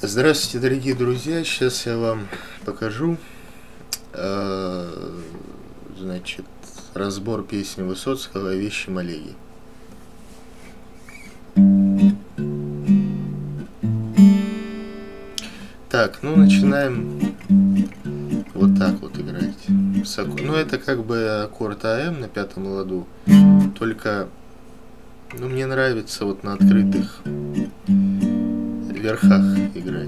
Здравствуйте, дорогие друзья! Сейчас я вам покажу, значит, разбор песни Высоцкого о вещем Олеге. Так, ну начинаем вот так вот играть. Ну это как бы аккорд АМ на пятом ладу, только, ну, мне нравится вот на открытых верхах играть.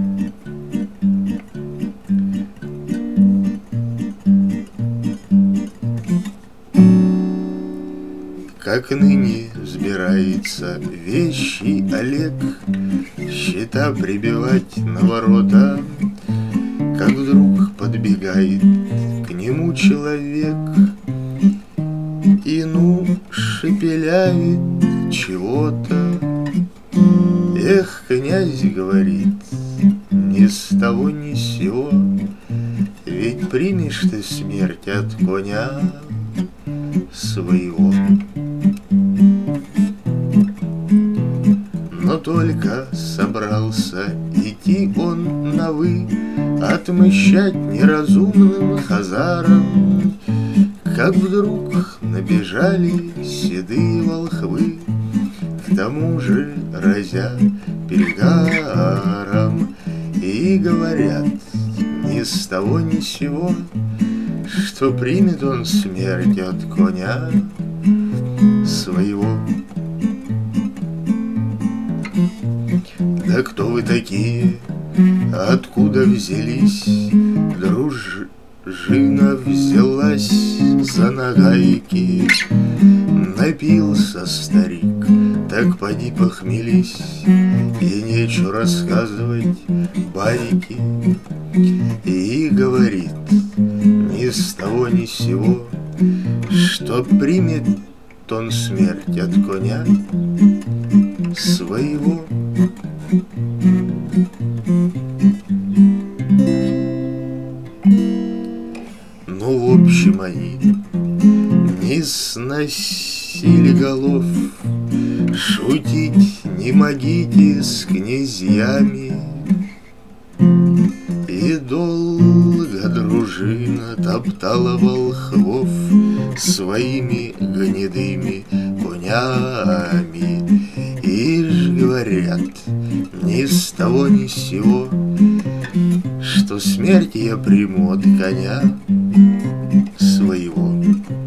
Как ныне взбирается вещий Олег, счета прибивать на ворота, как вдруг подбегает к нему человек и, ну, шепелявит чего-то. Эх, князь, говорит, ни с того ни с сего, ведь примешь ты смерть от коня своего. Но только собрался идти он на «вы», отмщать неразумным хазарам, как вдруг набежали седые волхвы, к тому же разя перегаром, и говорят ни с того ни с сего, что примет он смерть от коня своего. Да кто вы такие, откуда взялись? Дружина взялась за нагайки. Напился старик, так поди похмелись, и нечего рассказывать байки. И говорит ни с того ни с сего, что примет он смерть от коня своего. Ну, в общем, они не сносили голов, шутить не могите с князьями. И долго дружина топтала волхвов своими гнедыми конями. И ж говорят ни с того ни с сего, что смерть я приму от коня своего.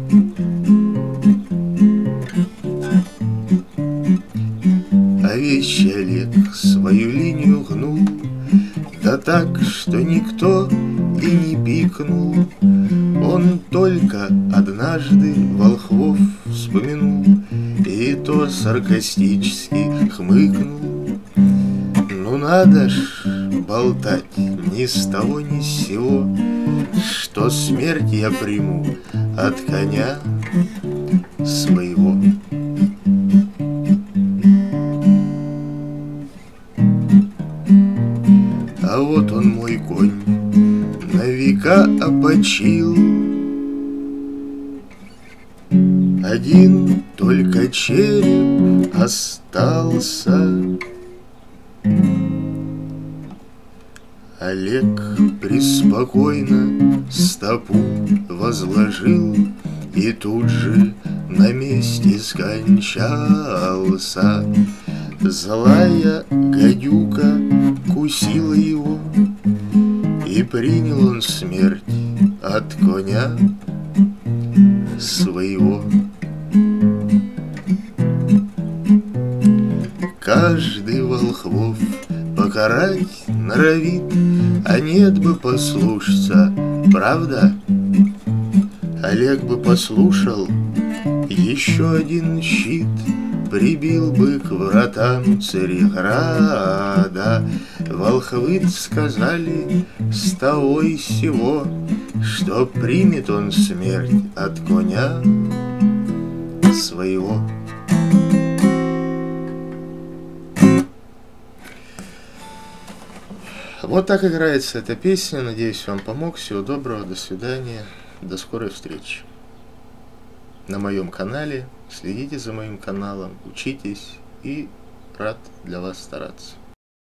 А вещий Олег свою линию гнул, да так, что никто и не пикнул. Он только однажды волхвов вспомянул, и то саркастически хмыкнул. Ну надо ж болтать ни с того ни с сего, что смерть я приму от коня своего. А вот он, мой конь, на века опочил, один только череп остался. Олег преспокойно стопу возложил и тут же на месте скончался. Злая гадюка кусила его, и принял он смерть от коня своего. Каждый волхвов покарать норовит, а нет бы послушаться, правда? Олег бы послушал, еще один щит прибил бы к вратам Цареграда. Волхвы сказали с того и сего, что примет он смерть от коня своего. Вот так играется эта песня. Надеюсь, вам помог. Всего доброго, до свидания, до скорой встречи на моем канале. Следите за моим каналом, учитесь, и рад для вас стараться.